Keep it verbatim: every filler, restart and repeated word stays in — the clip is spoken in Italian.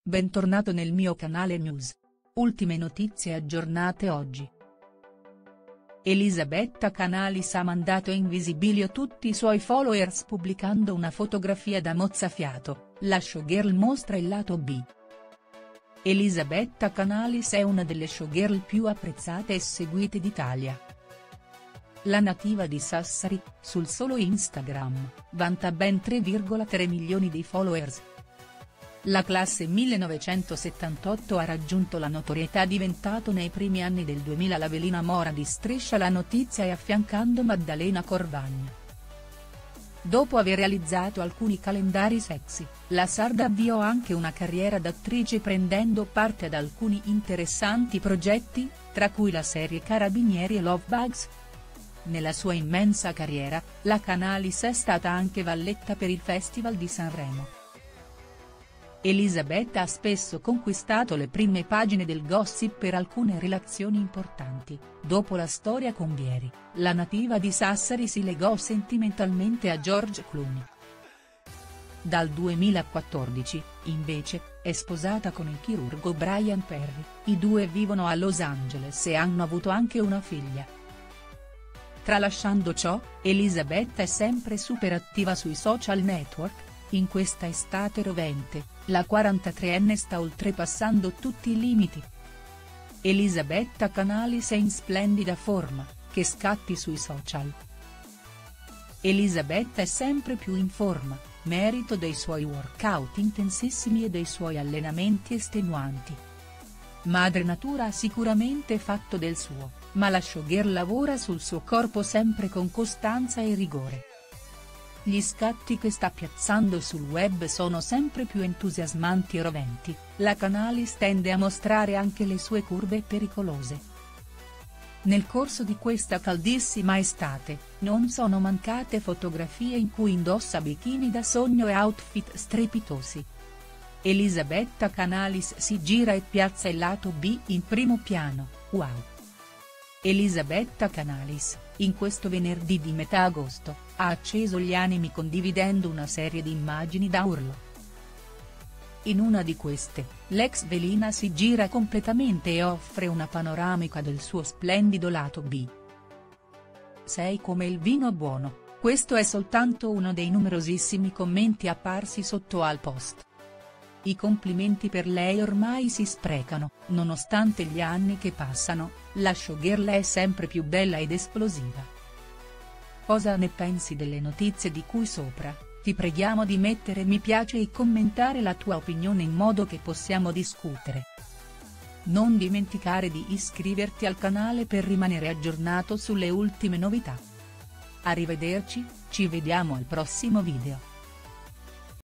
bentornato nel mio canale News. Ultime notizie aggiornate oggi. Elisabetta Canalis ha mandato in visibilio tutti i suoi followers pubblicando una fotografia da mozzafiato, la showgirl mostra il lato B. Elisabetta Canalis è una delle showgirl più apprezzate e seguite d'Italia. La nativa di Sassari, sul solo Instagram, vanta ben tre virgola tre milioni di followers. La classe millenovecentosettantotto ha raggiunto la notorietà diventato nei primi anni del duemila la velina mora di Striscia la Notizia e affiancando Maddalena Corvagna. Dopo aver realizzato alcuni calendari sexy, la sarda avviò anche una carriera d'attrice prendendo parte ad alcuni interessanti progetti, tra cui la serie Carabinieri e Love Bugs. Nella sua immensa carriera, la Canalis è stata anche valletta per il Festival di Sanremo. Elisabetta ha spesso conquistato le prime pagine del gossip per alcune relazioni importanti. Dopo la storia con Vieri, la nativa di Sassari si legò sentimentalmente a George Clooney. Dal duemilaquattordici, invece, è sposata con il chirurgo Brian Perry, i due vivono a Los Angeles e hanno avuto anche una figlia. Tralasciando ciò, Elisabetta è sempre super attiva sui social network. In questa estate rovente, la quarantatreenne sta oltrepassando tutti i limiti. Elisabetta Canalis è in splendida forma, che scatti sui social. Elisabetta è sempre più in forma, merito dei suoi workout intensissimi e dei suoi allenamenti estenuanti. Madre natura ha sicuramente fatto del suo, ma la showgirl lavora sul suo corpo sempre con costanza e rigore. Gli scatti che sta piazzando sul web sono sempre più entusiasmanti e roventi, la Canalis tende a mostrare anche le sue curve pericolose. Nel corso di questa caldissima estate, non sono mancate fotografie in cui indossa bikini da sogno e outfit strepitosi. Elisabetta Canalis si gira e piazza il lato B in primo piano, wow! Elisabetta Canalis, in questo venerdì di metà agosto, ha acceso gli animi condividendo una serie di immagini da urlo. In una di queste, l'ex velina si gira completamente e offre una panoramica del suo splendido lato B. Sei come il vino buono, questo è soltanto uno dei numerosissimi commenti apparsi sotto al post. I complimenti per lei ormai si sprecano, nonostante gli anni che passano, la showgirl è sempre più bella ed esplosiva. Cosa ne pensi delle notizie di cui sopra? Ti preghiamo di mettere mi piace e commentare la tua opinione in modo che possiamo discutere. Non dimenticare di iscriverti al canale per rimanere aggiornato sulle ultime novità. Arrivederci, ci vediamo al prossimo video.